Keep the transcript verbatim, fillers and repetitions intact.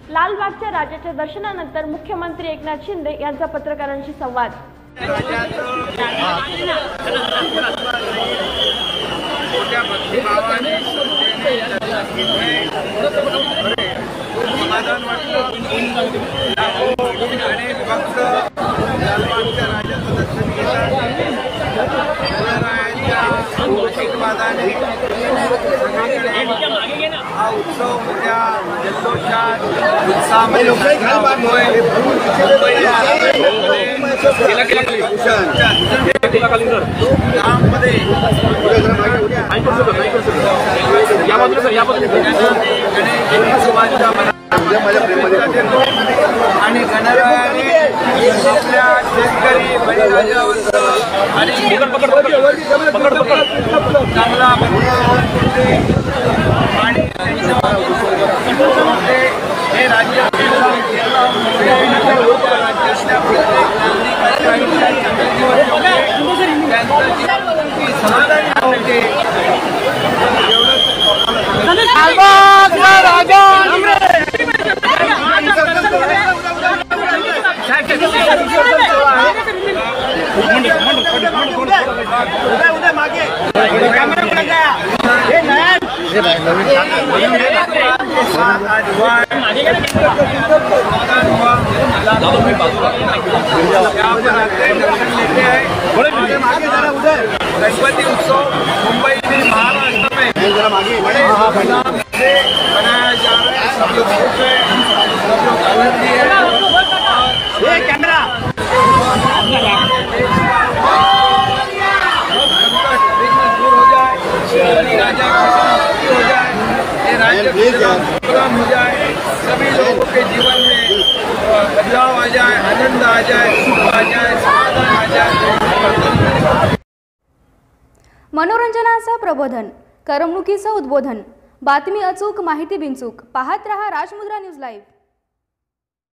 लालबागच्या राजाच्या दर्शनानंतर मुख्यमंत्री एकनाथ शिंदे यांचा पत्रकारांशी संवाद। हा उत्सव मोठ्या जल्लोषात उत्साहामध्ये आणि गणरायाने आपल्या शेतकरी बळीराजावर आणि चांगला आणि हे राज्य गणपति उत्सव मुंबई में महाराष्ट्र में बड़े धूमधाम से मनाया जा रहा है। सब लोग खुश हैं, सब लोग आनंदी है। ये कैमरा दूर हो जाए, राजा हो जाए, ये राज्य प्रोग्राम हो जाए, सभी लोगों के जीवन में बदलाव आ जाए, आनंद आ जाए, सुख आ जाए, समाधान आ जाए। मनोरंजनाचं प्रबोधन, करमणुकीचं उद्बोधन, बातमी अचूक, माहिती बिनचूक। पाहत रहा राजमुद्रा न्यूज लाईव्ह।